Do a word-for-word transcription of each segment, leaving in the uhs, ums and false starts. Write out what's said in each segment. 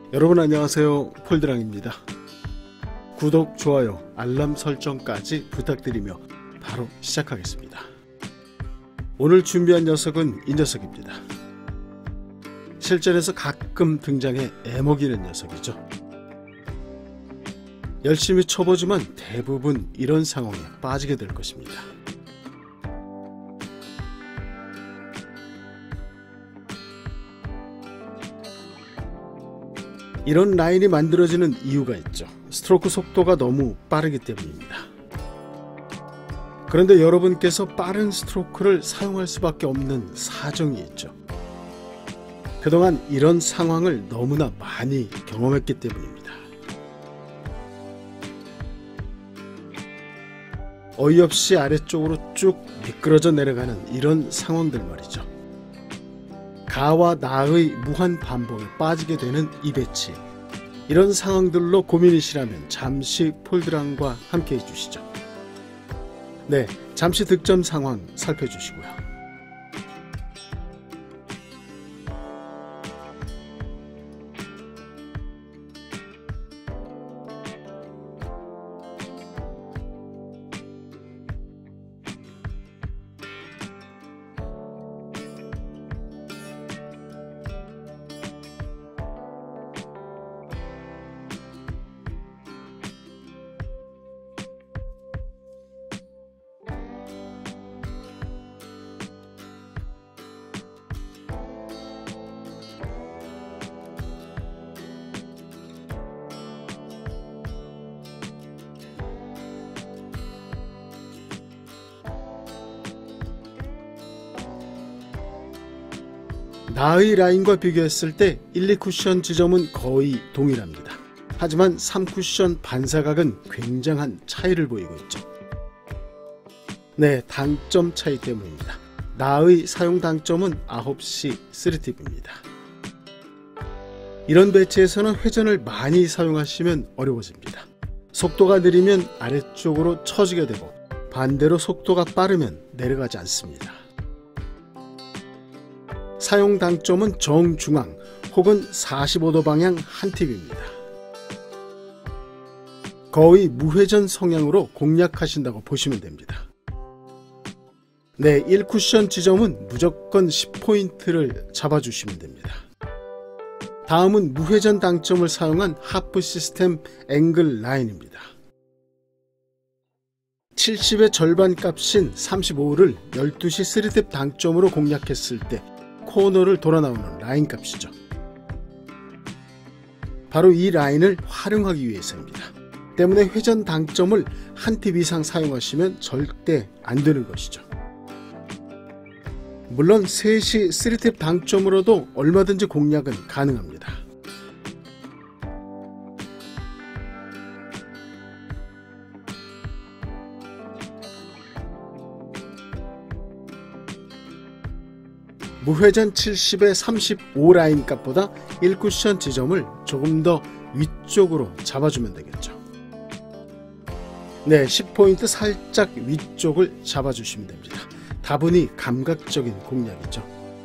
여러분 안녕하세요. 폴드랑입니다. 구독, 좋아요, 알람 설정까지 부탁드리며 바로 시작하겠습니다. 오늘 준비한 녀석은 이 녀석입니다. 실전에서 가끔 등장해 애먹이는 녀석이죠. 열심히 쳐보지만 대부분 이런 상황에 빠지게 될 것입니다. 이런 라인이 만들어지는 이유가 있죠. 스트로크 속도가 너무 빠르기 때문입니다. 그런데 여러분께서 빠른 스트로크를 사용할 수밖에 없는 사정이 있죠. 그동안 이런 상황을 너무나 많이 경험했기 때문입니다. 어이없이 아래쪽으로 쭉 미끄러져 내려가는 이런 상황들 말이죠. 가와 나의 무한 반복에 빠지게 되는 이 배치, 이런 상황들로 고민이시라면 잠시 폴드랑과 함께 해주시죠. 네, 잠시 득점 상황 살펴주시고요. 나의 라인과 비교했을 때 일, 이 쿠션 지점은 거의 동일합니다. 하지만 삼 쿠션 반사각은 굉장한 차이를 보이고 있죠. 네, 당점 차이 때문입니다. 나의 사용 당점은 아홉 시 쓰리 팁입니다. 이런 배치에서는 회전을 많이 사용하시면 어려워집니다. 속도가 느리면 아래쪽으로 처지게 되고 반대로 속도가 빠르면 내려가지 않습니다. 사용 당점은 정중앙 혹은 사십오 도 방향 한 팁입니다. 거의 무회전 성향으로 공략하신다고 보시면 됩니다. 네, 일 쿠션 지점은 무조건 십 포인트를 잡아주시면 됩니다. 다음은 무회전 당점을 사용한 하프 시스템 앵글 라인입니다. 칠십의 절반 값인 삼십오를 열두 시 쓰리 팁 당점으로 공략했을 때 코너를 돌아 나오는 라인 값이죠. 바로 이 라인을 활용하기 위해서입니다. 때문에 회전 당점을 한 팁 이상 사용하시면 절대 안 되는 것이죠. 물론 세 시 쓰리 팁 당점으로도 얼마든지 공략은 가능합니다. 무회전 칠십의 삼십오 라인 값보다 일 쿠션 지점을 조금 더 위쪽으로 잡아주면 되겠죠. 네, 십 포인트 살짝 위쪽을 잡아주시면 됩니다. 다분히 감각적인 공략이죠.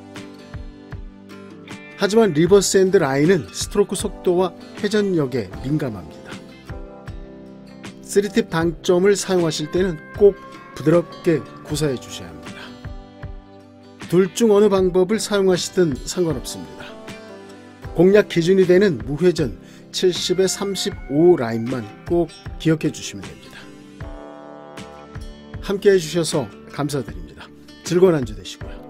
하지만 리버스 핸드 라인은 스트로크 속도와 회전력에 민감합니다. 쓰리 팁 당점을 사용하실 때는 꼭 부드럽게 구사해 주셔야 합니다. 둘 중 어느 방법을 사용하시든 상관없습니다. 공략 기준이 되는 무회전 칠십의 삼십오 라인만 꼭 기억해 주시면 됩니다. 함께 해주셔서 감사드립니다. 즐거운 한 주 되시고요.